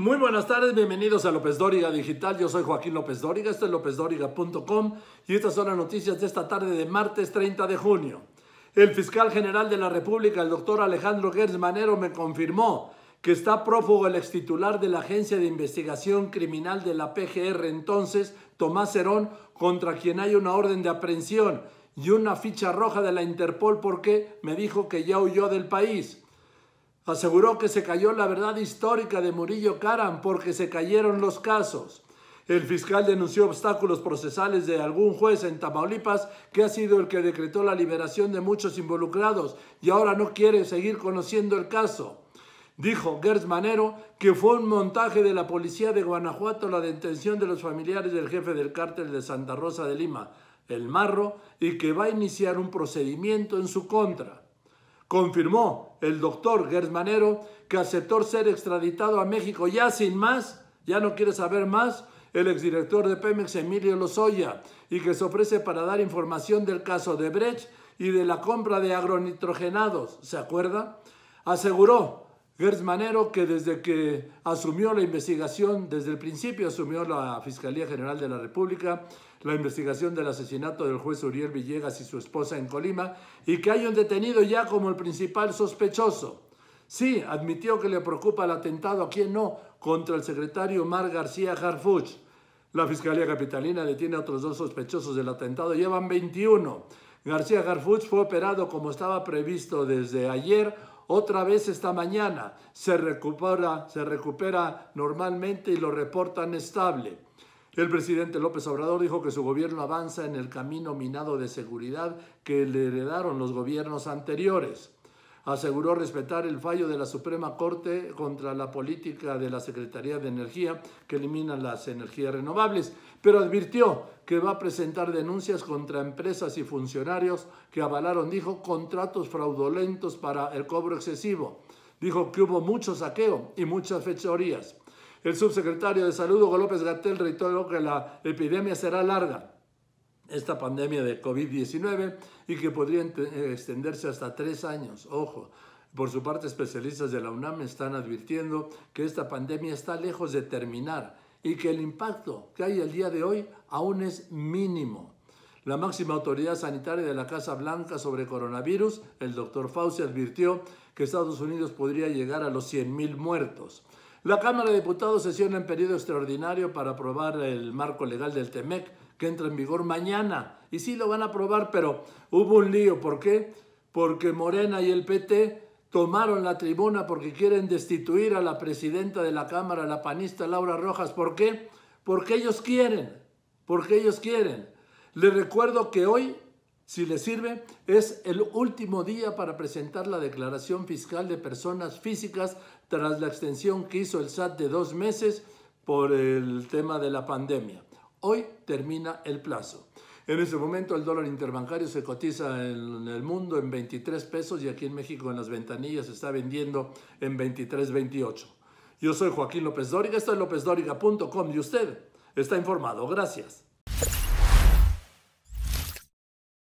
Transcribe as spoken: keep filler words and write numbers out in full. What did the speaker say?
Muy buenas tardes, bienvenidos a López Dóriga Digital. Yo soy Joaquín López Dóriga, esto es lópez dóriga punto com y estas son las noticias de esta tarde de martes treinta de junio. El fiscal general de la República, el doctor Alejandro Gertz Manero, me confirmó que está prófugo el extitular de la Agencia de Investigación Criminal de la P G R, entonces Tomás Herón, contra quien hay una orden de aprehensión y una ficha roja de la Interpol porque me dijo que ya huyó del país. Aseguró que se cayó la verdad histórica de Murillo Karam porque se cayeron los casos. El fiscal denunció obstáculos procesales de algún juez en Tamaulipas que ha sido el que decretó la liberación de muchos involucrados y ahora no quiere seguir conociendo el caso. Dijo Gertz Manero que fue un montaje de la policía de Guanajuato la detención de los familiares del jefe del cártel de Santa Rosa de Lima, el Marro, y que va a iniciar un procedimiento en su contra. Confirmó el doctor Gertz Manero que aceptó ser extraditado a México ya sin más, ya no quiere saber más, el exdirector de Pemex, Emilio Lozoya, y que se ofrece para dar información del caso de Brecht y de la compra de agronitrogenados. ¿Se acuerda? Aseguró Gertz Manero que desde que asumió la investigación, desde el principio asumió la Fiscalía General de la República, la investigación del asesinato del juez Uriel Villegas y su esposa en Colima, y que hay un detenido ya como el principal sospechoso. Sí, admitió que le preocupa el atentado, ¿a quién no?, contra el secretario Omar García Harfuch. La Fiscalía Capitalina detiene a otros dos sospechosos del atentado, llevan veintiuno. García Harfuch fue operado como estaba previsto desde ayer, otra vez esta mañana. Se recupera, se recupera normalmente y lo reportan estable. El presidente López Obrador dijo que su gobierno avanza en el camino minado de seguridad que le heredaron los gobiernos anteriores. Aseguró respetar el fallo de la Suprema Corte contra la política de la Secretaría de Energía que elimina las energías renovables, pero advirtió que va a presentar denuncias contra empresas y funcionarios que avalaron, dijo, contratos fraudulentos para el cobro excesivo. Dijo que hubo mucho saqueo y muchas fechorías. El subsecretario de Salud, Hugo López-Gatell, reiteró que la epidemia será larga, esta pandemia de COVID diecinueve, y que podría extenderse hasta tres años. Ojo, por su parte, especialistas de la UNAM están advirtiendo que esta pandemia está lejos de terminar y que el impacto que hay el día de hoy aún es mínimo. La máxima autoridad sanitaria de la Casa Blanca sobre coronavirus, el doctor Fauci, advirtió que Estados Unidos podría llegar a los cien mil muertos. La Cámara de Diputados sesiona en periodo extraordinario para aprobar el marco legal del TEMEC, que entra en vigor mañana. Y sí lo van a aprobar, pero hubo un lío. ¿Por qué? Porque Morena y el P T tomaron la tribuna porque quieren destituir a la presidenta de la Cámara, la panista Laura Rojas. ¿Por qué? Porque ellos quieren. Porque ellos quieren. Les recuerdo que hoy, si les sirve, es el último día para presentar la declaración fiscal de personas físicas tras la extensión que hizo el S A T de dos meses por el tema de la pandemia. Hoy termina el plazo. En este momento el dólar interbancario se cotiza en el mundo en veintitrés pesos y aquí en México en las ventanillas se está vendiendo en veintitrés veintiocho. Yo soy Joaquín López Dóriga, esto es lópez dóriga punto com y usted está informado. Gracias.